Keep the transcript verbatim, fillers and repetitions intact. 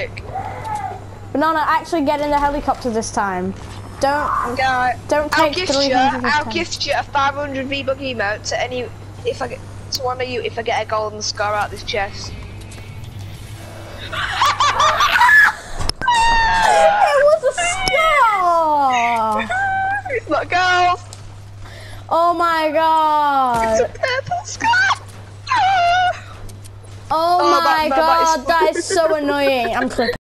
Banana, actually get in the helicopter this time. Don't Guy, don't I'll take gift three you. hundred this I'll time. gift you a five hundred V-Bug emote to any if I get to one of you if I get a golden scar out this chest. It was a star. It's not gold. Oh my god. It's a purple scar. Oh, Oh, my that- that- that god, is- that is so annoying. I'm clipping.